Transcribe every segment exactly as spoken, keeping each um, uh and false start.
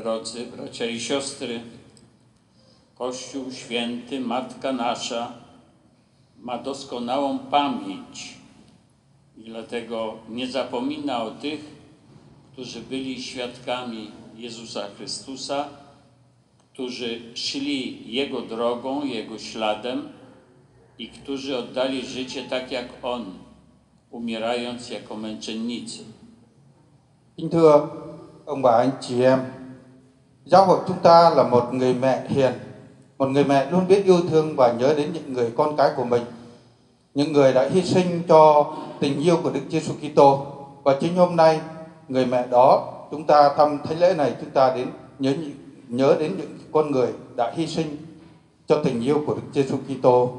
Drodzy bracia i siostry, Kościół Święty, Matka Nasza ma doskonałą pamięć i dlatego nie zapomina o tych, którzy byli świadkami Jezusa Chrystusa, którzy szli Jego drogą, Jego śladem i którzy oddali życie tak jak On, umierając jako męczennicy. Kính thưa ông bà anh chị em, giáo hội chúng ta là một người mẹ hiền, một người mẹ luôn biết yêu thương và nhớ đến những người con cái của mình, những người đã hy sinh cho tình yêu của Đức Giêsu Kitô. Và chính hôm nay, người mẹ đó, chúng ta thăm thánh lễ này, chúng ta đến nhớ nhớ đến những con người đã hy sinh cho tình yêu của Đức Giêsu Kitô.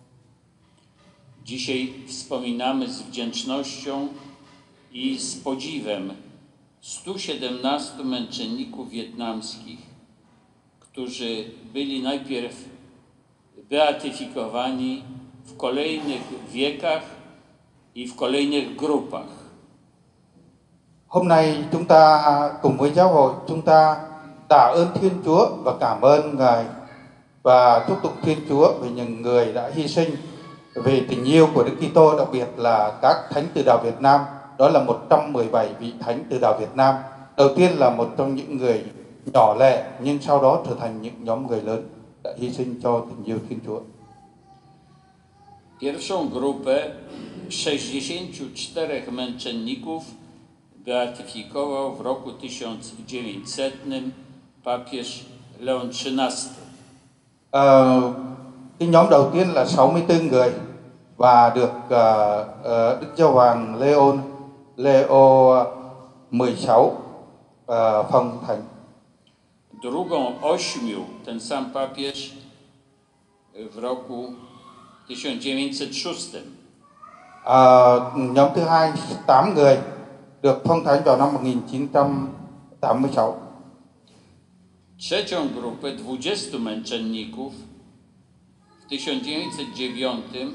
Dzisiaj wspominamy z wdzięcznością i z podziwem stu siedemnastu męczenników wietnamskich, którzy byli najpierw beatyfikowani w kolejnych wiekach i w kolejnych grupach. Hôm nay chúng ta cùng với giáo hội chúng ta tạ ơn Thiên Chúa và cảm ơn Ngài và chúc tụng Thiên Chúa về những người đã hy sinh vì tình yêu của Đức Kitô, đặc biệt là các thánh từ đạo Việt Nam. Đó là một trăm mười bảy vị thánh từ đạo Việt Nam. Đầu tiên là một trong những người nhỏ lẻ, nhưng sau đó trở thành những nhóm người lớn đã hy sinh cho tình yêu Thiên Chúa. Pierwszą grupę sześćdziesięciu czterech męczenników beatyfikował w roku tysiąc dziewięćsetnym papież Leon trzynasty. À, cái nhóm đầu tiên là sáu mươi tư người và được uh, uh, Đức Giáo hoàng Leon Leo mười sáu uh, phong thánh. Drugą ośmiu ten sam papież w roku tysiąc dziewięćset szóstym. À, nhóm thứ hai tám người được phong thánh vào năm một nghìn chín trăm tám mươi sáu. Trzecią grupę dwudziestu męczenników w tysiąc dziewięćset dziewiątym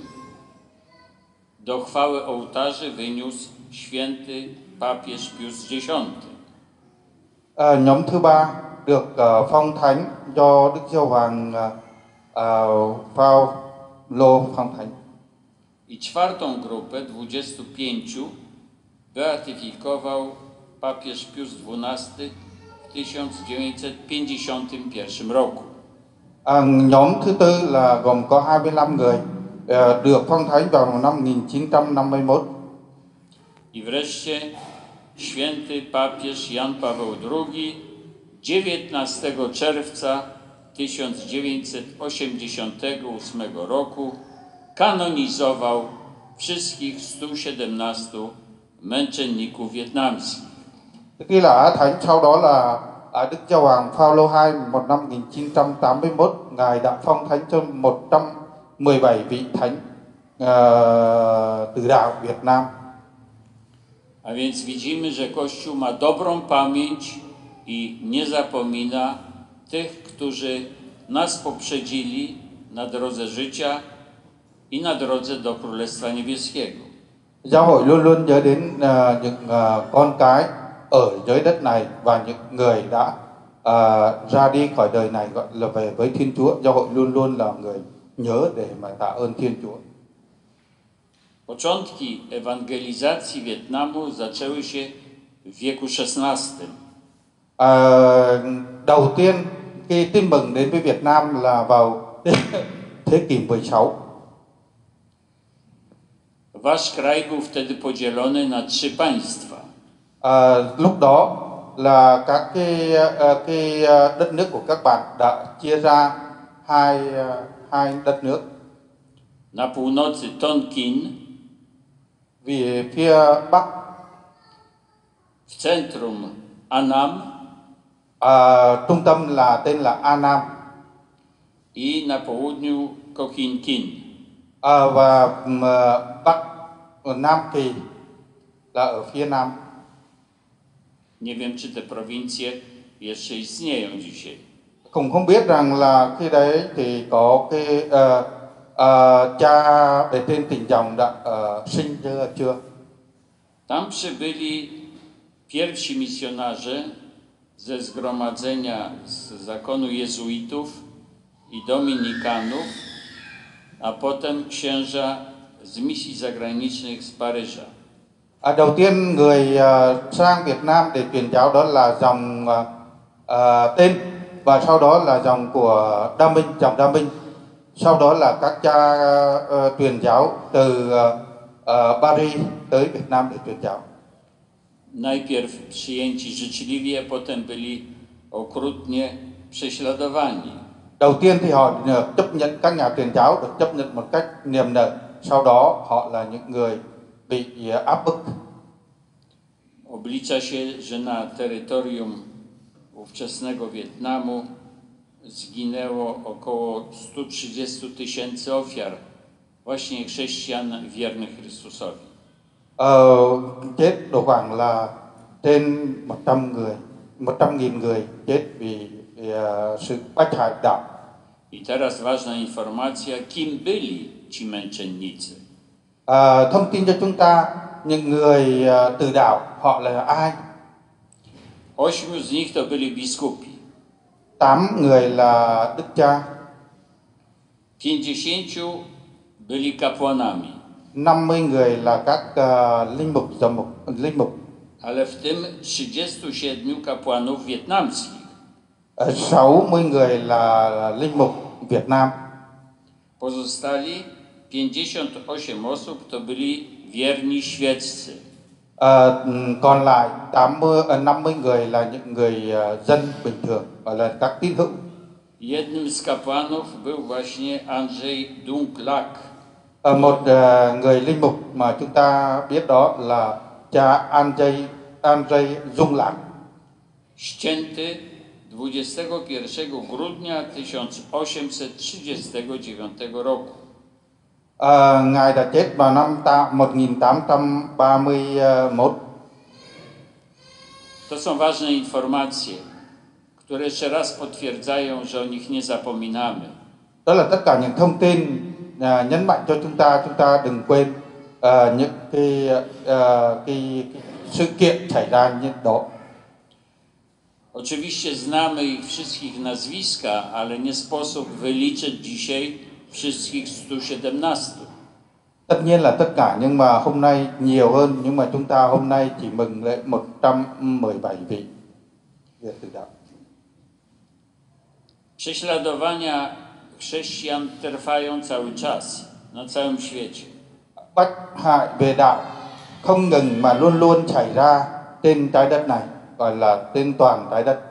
do chwały ołtarzy wyniósł święty papież Pius dziesiąty. À, nhóm thứ ba được uh, phong thánh do Đức Giáo hoàng uh, Phaolô phong thánh. I czwartą grupę dwudziestu pięciu beatyfikował papież Pius dwunasty w tysiąc dziewięćset pięćdziesiątym pierwszym roku. À, nhóm thứ tư là gồm có hai mươi lăm người uh, được phong thánh vào năm một nghìn chín trăm năm mươi mốt. I wreszcie święty papież Jan Paweł drugi dziewiętnastego czerwca tysiąc dziewięćset osiemdziesiątego ósmego roku kanonizował wszystkich stu siedemnastu męczenników wietnamskich. Ghi là Á Thánh, sau đó là à, Đức Giáo hoàng Phaolô hai một năm một nghìn chín trăm tám mươi mốt, Ngài đã phong thánh cho một trăm mười bảy vị thánh uh, từ đạo Việt Nam. A więc widzimy, że Kościół ma dobrą pamięć i nie zapomina tych, którzy nas poprzedzili na drodze życia i na drodze do Królestwa Niebieskiego. Giáo hội luôn luôn nhớ đến uh, những uh, con cái ở dưới đất này và những người đã uh, ra đi khỏi đời này, gọi là về với Thiên Chúa. Giáo hội luôn luôn là người nhớ để mà tạ ơn Thiên Chúa. Początki ewangelizacji Wietnamu zaczęły się w wieku szesnastym. À, đầu tiên khi tin mừng đến với Việt Nam là vào thế kỷ mười sáu. Wasz kraj był wtedy podzielony na trzy państwa. À, lúc đó là các cái cái đất nước của các bạn đã chia ra hai hai đất nước. Na północy Tonkin, Vì phía bắc, w centrum Annam, à, trung tâm là tên là Annam, i na południu Kokhinkin. À, và mà, bắc ở Nam Kỳ là ở phía nam. Nie wiem, czy te prowincje jeszcze istnieją dzisiaj. Cũng không biết rằng là khi đấy thì có cái uh, uh, cha bề trên tỉnh dòng đã uh, sinh chưa chưa. Tam przybyli pierwsi misjonarze ze zgromadzenia z zakonu jezuitów i dominikanów, a potem księża z misji zagranicznych z Paryża. À, đầu tiên người uh, sang Việt Nam để truyền giáo đó là dòng uh, uh, tên, và sau đó là dòng của Đa Minh, dòng Đa Minh. Sau đó là các cha uh, truyền giáo từ uh, uh, Paris tới Việt Nam để truyền giáo. Najpierw przyjęci życzliwie, potem byli okrutnie prześladowani. Đầu tiên thì họ được chấp nhận, các nhà truyền giáo được chấp nhận một cách niềm nở. Sau đó họ là những người bị uh, áp bức. Oblicza się, że na terytorium ówczesnego Wietnamu zginęło około sto trzydzieści tysięcy ofiar, właśnie chrześcijan wiernych Chrystusowi. Ờ, chết độ khoảng là trên một trăm người, một trăm nghìn người chết vì, vì uh, sự bách hại đạo. I teraz ważna informacja, kim byli ci męczennicy. À, thông tin cho chúng ta những người uh, từ đạo họ là ai? Ośmiu z nich to byli biskupi, Tám người là đức cha, pięćdziesięciu byli kapłanami, năm mươi người là các uh, linh mục, giám mục, linh mục, ale w tym trzydziestu siedmiu kapłanów wietnamskich. uh, sáu mươi người là, là linh mục Việt Nam. Pozostali pięćdziesiąt osiem osób to byli wierni świeccy. À, còn lại tám mươi, năm mươi người là những người uh, dân bình thường, gọi là các tín hữu. Jednym z kapłanów był właśnie Andrzej Dunklak. À, một uh, người linh mục mà chúng ta biết đó là cha Andrzej, Andrzej Dung Lạc, Ścięty dwudziestego pierwszego grudnia tysiąc osiemset trzydziestego dziewiątego roku. À, ngài đã chết vào năm ta, một nghìn tám trăm ba mươi mốt. To są ważne informacje, które jeszcze raz potwierdzają, że o nich nie zapominamy. Đó là tất cả những thông tin à, nhấn mạnh cho chúng ta, chúng ta đừng quên à, những cái, à, cái, cái sự kiện xảy ra như đó. Oczywiście znamy ich wszystkich nazwiska, ale nie sposób wyliczyć dzisiaj wszystkich stu siedemnastu. Tất nhiên là tất cả, nhưng mà hôm nay nhiều hơn, nhưng mà chúng ta hôm nay chỉ mừng lễ một trăm mười bảy vị Việt tử đạo. Prześladowania chrześcijan trwają cały czas na całym świecie. Bách hại về đạo không ngừng mà luôn luôn xảy ra trên trái đất này, gọi là trên toàn trái đất.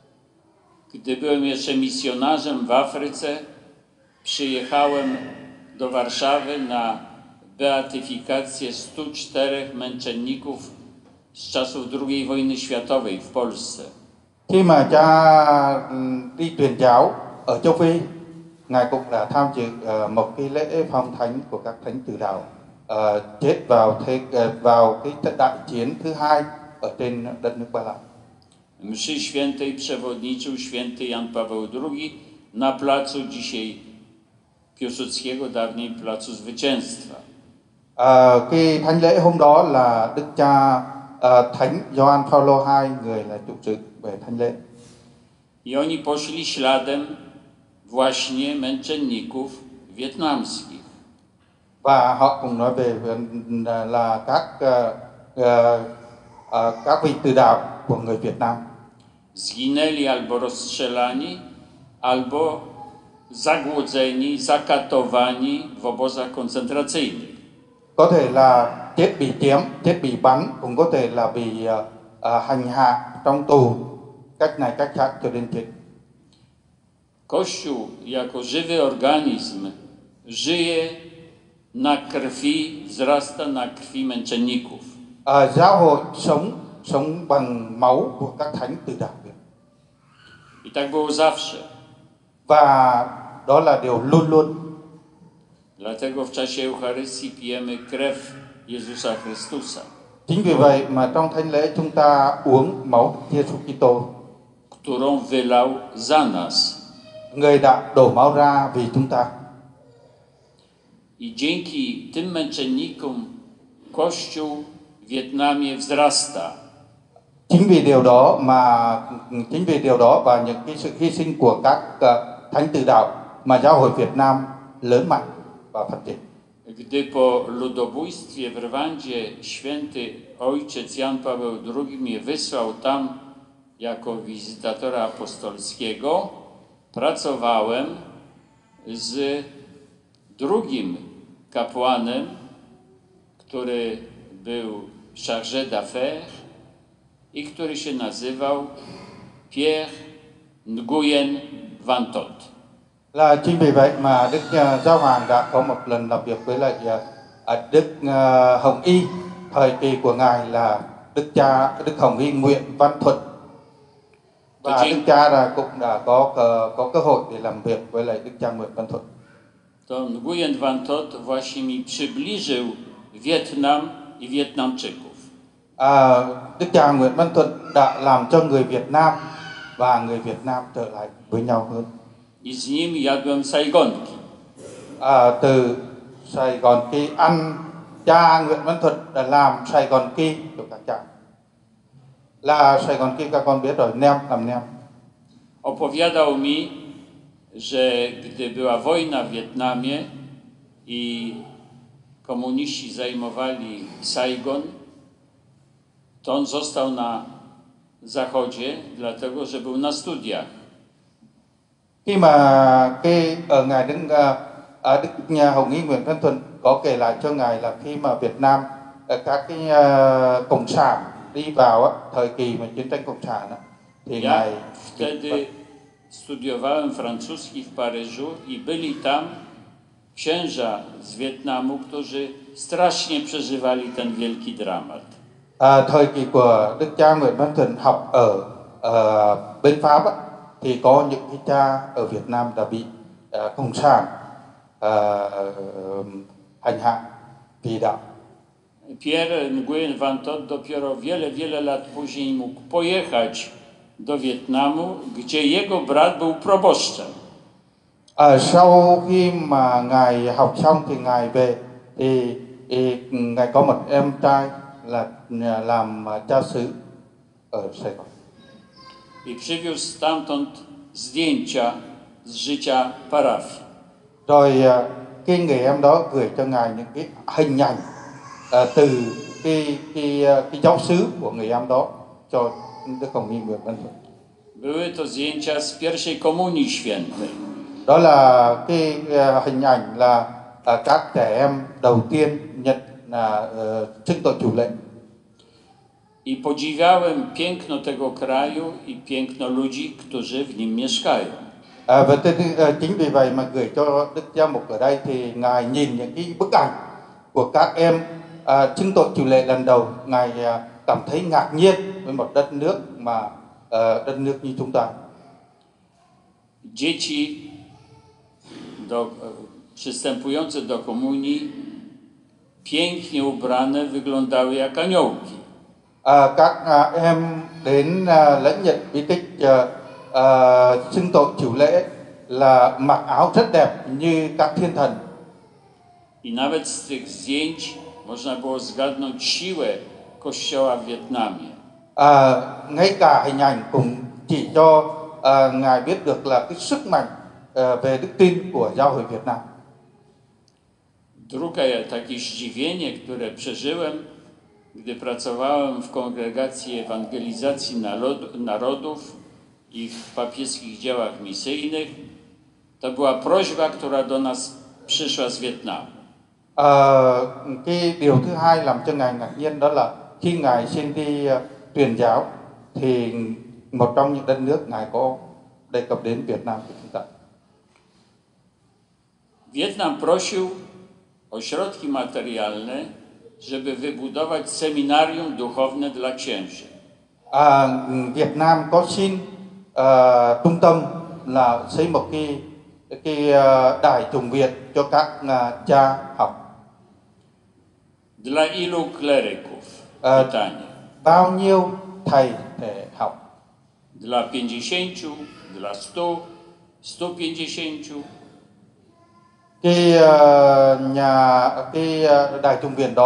Gdy byłem jeszcze misjonarzem w Afryce, przyjechałem do Warszawy na beatyfikację stu czterech męczenników z czasów drugiej wojny światowej w Polsce. Khi mà cha đi truyền giáo ở châu Phi, ngài cũng đã tham dự uh, một cái lễ phong thánh của các thánh tử đạo uh, chết vào thế uh, vào cái trận đại chiến thứ hai ở trên đất nước Ba Lan. Mszy świętej przewodniczył święty Jan Paweł drugi na placu dzisiaj Piłsudskiego, dawniej Placu Zwycięstwa. À, cái thánh lễ hôm đó là đức cha uh, thánh Gioan Paulo hai, người là chủ sự về thánh lễ. I oni poszli śladem właśnie męczenników wietnamskich. Và họ cũng nói về là các uh, uh, uh, các vị tử đạo của người Việt Nam. Zginęli albo rozstrzelani, albo zagłodzeni, zakatowani w obozach koncentracyjnych. Có thể là chết bị chém, chết bị bắn, cũng có thể là bị uh, uh, hành hạ trong tù, cách này cách khác cho đến chết. Kościół jako żywy organizm żyje na krwi, wzrasta na krwi męczenników. À, giáo hội sống sống bằng máu của các thánh tử đạo Việt. I tak było zawsze. Và đó là điều luôn luôn. Dlatego w czasie Eucharystii pijemy krew Jezusa Chrystusa, Chính vì vậy mà trong thánh lễ chúng ta uống máu Giêsu Kitô, którą wylał za nas. người đã đổ máu ra vì chúng ta. I dzięki tym męczennikom Kościół w Wietnamie wzrasta. chính vì điều đó mà chính vì điều đó và những cái sự hy sinh của các uh, thánh tử đạo mà giáo hội Việt Nam lớn mạnh và phát triển. Gdy po ludobójstwie w Rwandzie święty ojciec Jan Paweł drugi mnie wysłał tam jako wizytatora apostolskiego, pracowałem z drugim kapłanem, który był chargé d'affaires i który się nazywał Pierre Nguyen Van Tot. Là chính vì vậy mà Đức uh, Giáo Hoàng đã có một lần làm việc với lại uh, Đức uh, Hồng Y, thời kỳ của ngài là Đức cha Đức Hồng Y Nguyễn Văn Thuận, và Đức cha là cũng đã có uh, có cơ hội để làm việc với lại Đức cha Nguyễn Văn Thuận. To Nguyen Van Tot właśnie mi przybliżył Wietnam i Wietnamczyków. À, Đức cha Nguyễn Văn Thuận đã làm cho người Việt Nam và người Việt Nam trở lại với nhau hơn. I z nim jadłem sajgonki. À, từ Sài Gòn Kỳ ăn, cha Nguyễn Văn Thuận đã làm Sài Gòn Kỳ cho các cha. Là Sài Gòn Kỳ các con biết rồi, nem làm nem. Opowiadał mi, że gdy była wojna w Wietnamie i komuniści zajmowali Saigon, to on został na zachodzie, dlatego że był na studiach. Khi mà cái ở ngài Đức ở Đức nhà Hồng Y Nguyễn Văn Thuận có kể lại cho ngài là khi mà Việt Nam các cái uh, cộng sản đi vào á, thời kỳ mà chiến tranh cộng sản á, thì Ja ngài wtedy studiowałem francuski w Paryżu i byli tam księża z Wietnamu, którzy strasznie przeżywali ten wielki dramat. À, thời kỳ của Đức cha Nguyễn Văn Thuận học ở uh, bên Pháp á, thì có những cái cha ở Việt Nam đã bị uh, cộng sản uh, hành hạ vì đạo. Pierre Nguyen Van Tot dopiero wiele, wiele lat później mógł pojechać do Wietnamu, gdzie jego brat był proboszczem. À, sau khi mà ngài học xong thì ngài về thì, thì ngài có một em trai là làm cha xứ ở Sài Gòn. I przywiózł stamtąd zdjęcia z życia parafii. Rồi cái người em đó gửi cho ngài những cái hình ảnh à, từ cái, cái, cái giáo xứ của người em đó cho Đức Hồng Y Nguyễn Văn Thuận. Były to zdjęcia z pierwszej komunii świętej. Đó là cái uh, hình ảnh là uh, các trẻ em đầu tiên nhận là uh, xưng tội chủ lễ. I podziwiałem piękno tego kraju i piękno ludzi, którzy w nim mieszkają. À, và tên, uh, chính vì vậy mà gửi cho Đức Giám mục ở đây thì ngài nhìn những cái bức ảnh của các em uh, xưng tội chủ lễ lần đầu, ngài uh, cảm thấy ngạc nhiên với một đất nước mà uh, đất nước như chúng ta. Dzieci do, przystępujące do komunii pięknie ubrane wyglądały jak aniołki. À, các à, em đến à, lãnh nhận bí tích à, à, xưng tội chủ lễ là mặc áo rất đẹp như các thiên thần. I nawet z tych zdjęć można było zgadnąć siłę Kościoła w Wietnamie. À, ngay cả hình ảnh cũng chỉ cho à, ngài biết được là cái sức mạnh à, về đức tin của giáo hội Việt Nam. Drugie takie zdziwienie, które przeżyłem, gdy pracowałem w Kongregacji Ewangelizacji Narodów i w papieskich działach misyjnych, to była prośba, która do nas przyszła z Wietnamu. À, cái điều thứ hai làm cho ngài ngạc nhiên đó là khi ngài xin đi uh, truyền giáo thì một trong những đất nước ngài có đề cập đến Việt Nam của chúng ta. Wietnam prosił o środki materialne, żeby wybudować seminarium duchowne dla księży. À, Việt Nam có xin uh, trung tâm là xây một cái cái uh, đài trùng Việt cho các uh, cha học. Dla ilu kleryków? À, Pytanie. bao nhiêu thầy để học? Dla pięćdziesięciu, dla stu, stu pięćdziesięciu. Cái uh, nhà cái uh, đài trùng Việt đó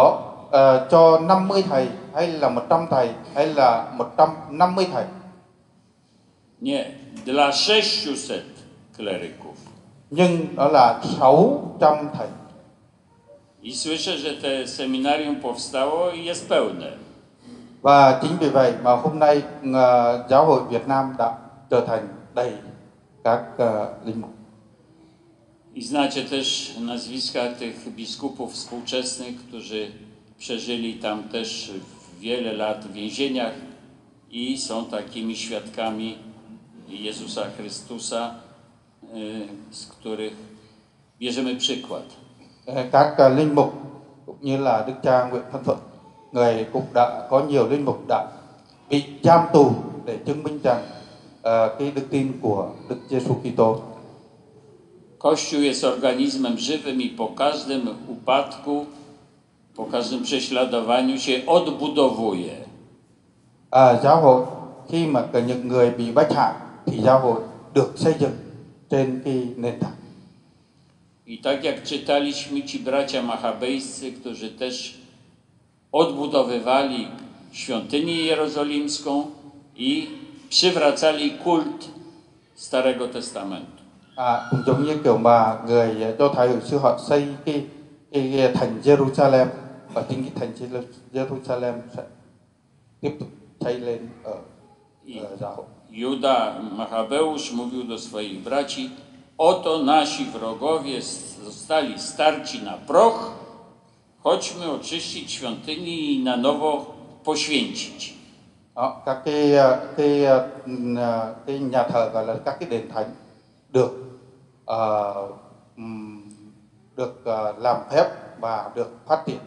ờ, cho năm mươi thầy hay là một trăm thầy hay là một trăm năm mươi thầy? Nie, dla sześciuset kleryków. Nhưng đó là sáu trăm thầy. I słyszę, że te seminarium powstało i jest pełne. Và chính vì vậy mà hôm nay ờ, giáo hội Việt Nam đã trở thành đầy các ờ, linh mục. I znacie też nazwiska tych biskupów współczesnych, którzy przeżyli tam też wiele lat w więzieniach i są takimi świadkami Jezusa Chrystusa, y, z których bierzemy przykład. Ờ, Các ờ, linh mục cũng như là Đức cha Nguyễn Văn Thuận, người cũng đã có nhiều linh mục đã bị giam tù để chứng minh rằng ờ, cái đức tin của Đức Giêsu Kitô. Kościół jest organizmem żywym i po każdym upadku, po każdym prześladowaniu się odbudowuje. À, giáo hội khi mà có những người bị bách hại thì giáo hội được xây dựng trên cái nền tảng. I tak jak czytaliśmy, ci bracia machabejscy, którzy też odbudowywali świątynię jerozolimską i przywracali kult Starego Testamentu. À, cũng giống như kiểu mà người Do Thái hồi xưa họ xây cái, cái thành Jerusalem, và chính cái thành Jerusalem sẽ tiếp tục xây lên ở, ở giáo hội. Juda Machabeusz mówił do swoich braci: oto nasi wrogowie zostali starci na proch, chodźmy oczyścić świątynię i na nowo poświęcić. Đó, các cái, cái, cái nhà thờ gọi là các cái đền thánh được uh, được uh, làm phép và được phát triển.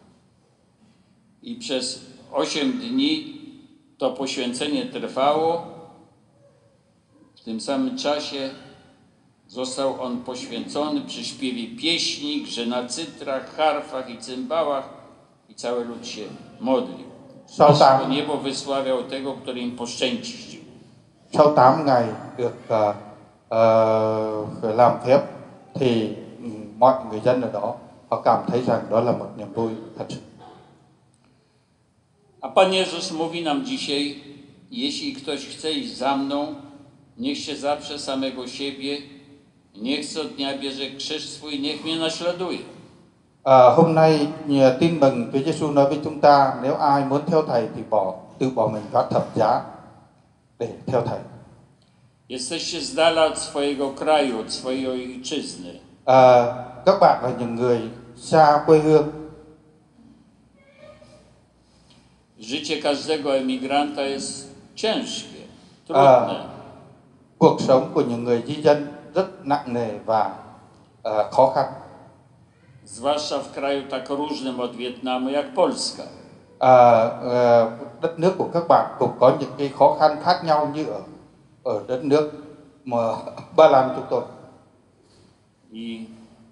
I przez osiem dni to poświęcenie trwało. W tym samym czasie został on poświęcony przy śpiewie pieśni, grze na cytrach, harfach i cymbałach, i cały lud się modlił. Sau Aż tám, po niebo wysławiał tego, który im poszczęścił. sau tám ngày được uh, uh, làm phép thì mọi người dân ở đó họ cảm thấy rằng đó là một niềm vui thật sự. A Pan Jezus mówi nam dzisiaj: jeśli ktoś chce iść za mną, niech się zaprze samego siebie, niech co dnia bierze krzyż swój, niech mnie naśladuje. À, hôm nay nhờ tin mừng Chúa Giêsu nói với chúng ta, nếu ai muốn theo thầy thì bỏ tự bỏ mình vác thập giá để theo thầy. Jesteście z dala od swojego kraju, od swojej ojczyzny. À, các bạn là những người xa quê hương. Życie każdego emigranta jest ciężkie, À, trudne. cuộc sống của những người di dân rất nặng nề và à, khó khăn. Zwłaszcza w kraju tak różnym od Wietnamu jak Polska. À, à, đất nước của các bạn cũng có những cái khó khăn khác nhau như ở ở đất nước mà Ba Lan chúng tôi. I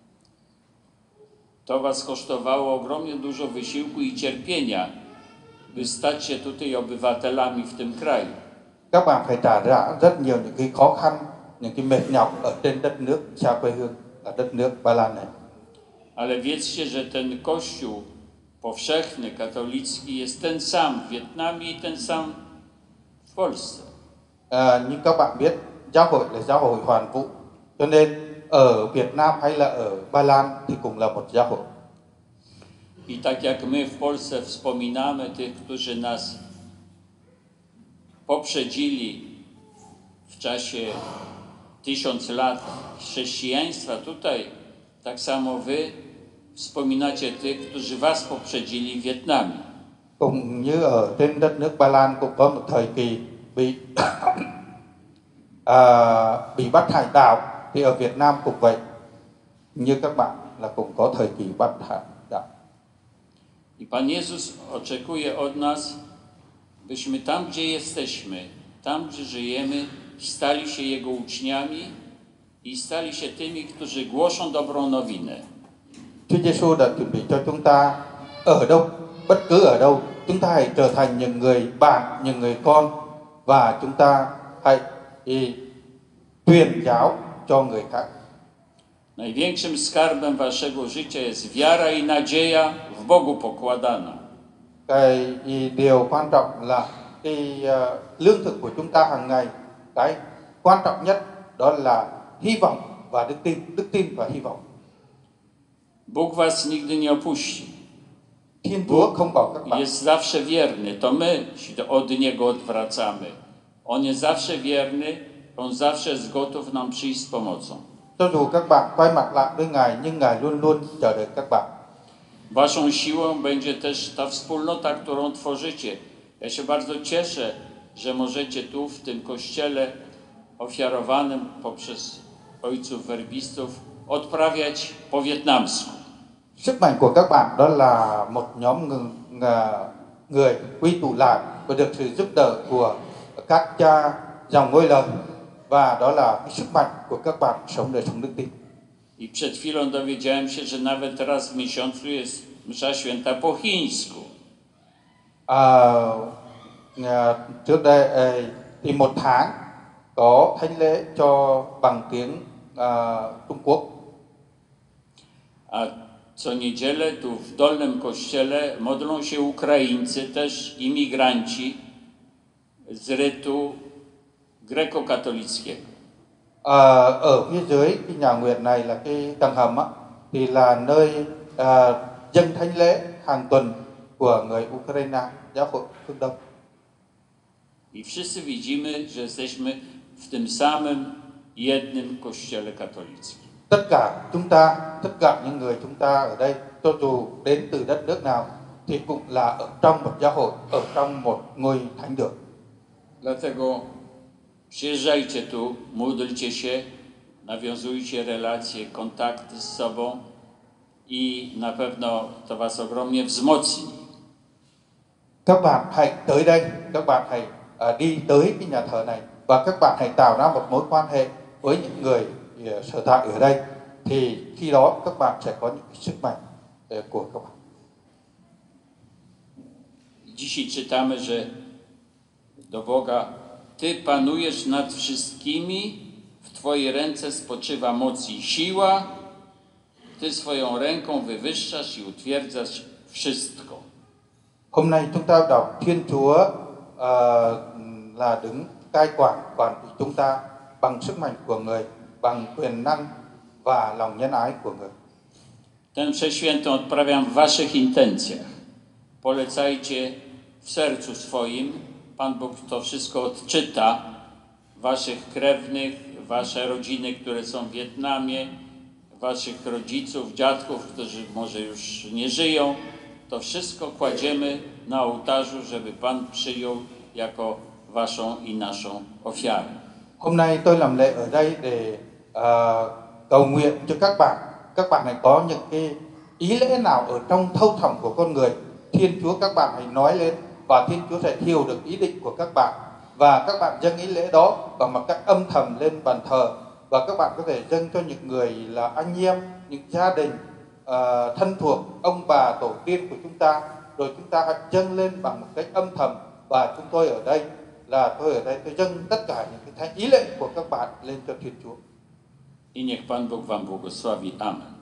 to was kosztowało ogromnie dużo wysiłku i cierpienia, by stać się tutaj obywatelami w tym kraju. Các bạn phải trả ra rất nhiều những cái khó khăn, những cái mệt nhọc ở trên đất nước xa quê hương là đất nước Ba Lan này. Ale wiedzcie, że ten Kościół powszechny, katolicki jest ten sam w Wietnamie i ten sam w Polsce. À, như các bạn biết, giáo hội là giáo hội hoàn vũ, cho nên ở Việt Nam hay là ở Ba Lan thì cũng là một giáo hội. I tak jak my w Polsce wspominamy tych, którzy nas poprzedzili w czasie tysiąc lat chrześcijaństwa tutaj, tak samo wy wspominacie tych, którzy was poprzedzili w Wietnamie. Cũng như ở trên đất nước Ba Lan cũng có một thời kỳ bị à, bị bắt hải đạo, thì ở Việt Nam cũng vậy, như các bạn là cũng có thời kỳ bắt hải đạo. I Pan Jezus oczekuje od nas, byśmy tam, gdzie jesteśmy, tam, gdzie żyjemy, stali się Jego uczniami i stali się tymi, którzy głoszą dobrą nowinę. Chúa Giêsu đã chuẩn bị cho chúng ta ở đâu, bất cứ ở đâu, chúng ta hãy trở thành những người bạn, những người con, và chúng ta hãy ý, truyền giáo cho người khác. Największym skarbem waszego życia jest wiara i nadzieja w Bogu pokładana. Cái điều quan trọng là cái uh, lương thực của chúng ta hàng ngày, cái quan trọng nhất đó là hy vọng và đức tin, đức tin và hy vọng. Bóg was nigdy nie opuści. Thiên Chúa không bỏ các bạn. Jest zawsze wierny, to my się od Niego odwracamy. On jest zawsze wierny, On zawsze jest gotów nam przyjść z pomocą. Cho dù các bạn quay mặt lại với Ngài, nhưng Ngài luôn luôn chờ đợi các bạn. Waszą siłą będzie też ta wspólnota, którą tworzycie. Ja się bardzo cieszę, że możecie tu w tym kościele ofiarowanym poprzez ojców werbistów odprawiać po wietnamsku. Sức mạnh của các bạn đó là một nhóm người, người quy tụ lại và được sự giúp đỡ của các cha dòng ngôi lời, và đó là cái sức mạnh của các bạn sống đời sống đức tin. I przed chwilą dowiedziałem się, że nawet raz w miesiącu jest msza święta po chińsku. À, trước đây thì một tháng có thánh lễ cho bằng tiếng à, Trung Quốc. A co niedzielę tu w Dolnym Kościele modlą się Ukraińcy, też imigranci z rytu grekokatolickiego. À, ở phía dưới cái nhà nguyện này là cái tầng hầm á, thì là nơi à, dâng thánh lễ hàng tuần của người Ukraine, giáo hội phương Đông. I wszyscy widzimy, że jesteśmy w tym samym jednym Kościele katolickim. Tất cả chúng ta, tất cả những người chúng ta ở đây, cho dù đến từ đất nước nào, thì cũng là ở trong một giáo hội, ở trong một ngôi thánh đường. Dlatego przyjeżdżajcie tu, módlcie się, nawiązujcie relacje, kontakty z sobą i na pewno to was ogromnie wzmocni. Các bạn hãy tới đây, các bạn hãy uh, đi tới cái nhà thờ này và các bạn hãy tạo ra một mối quan hệ với những người uh, sở tại ở đây, thì khi đó các bạn sẽ có những cái sức mạnh uh, của các bạn. Dzisiaj czytamy, że do Boga: Ty panujesz nad wszystkimi, w Twojej ręce spoczywa moc i siła, Ty swoją ręką wywyższasz i utwierdzasz wszystko. Hôm nay chúng ta đọc Thiên Chúa uh, là đứng cai quản quản trị chúng ta bằng sức mạnh của người, bằng quyền năng và lòng nhân ái của người. Tę mszę świętą odprawiam w Waszych intencjach. Polecajcie w sercu swoim. Pan Bóg to wszystko odczyta. Waszych krewnych, Wasze rodziny, które są w Wietnamie, Waszych rodziców, dziadków, którzy może już nie żyją. To wszystko kładziemy na ołtarzu, żeby Pan przyjął jako Waszą i naszą ofiarę. Hôm nay tôi làm lễ ở đây để uh, cầu nguyện cho các bạn. Các bạn hãy có những cái ý lễ nào ở trong thâu thẳm của con người, Thiên Chúa các bạn hãy nói lên và Thiên Chúa sẽ hiểu được ý định của các bạn. Và các bạn dâng ý lễ đó bằng một cách âm thầm lên bàn thờ, và các bạn có thể dâng cho những người là anh em, những gia đình uh, thân thuộc, ông bà tổ tiên của chúng ta, rồi chúng ta hãy dâng lên bằng một cách âm thầm. Và chúng tôi ở đây là tôi ở đây tôi dâng tất cả những cái thánh ý lễ của các bạn lên cho Thiên Chúa. I niech Pan Bóg wam błogosławi. Amen.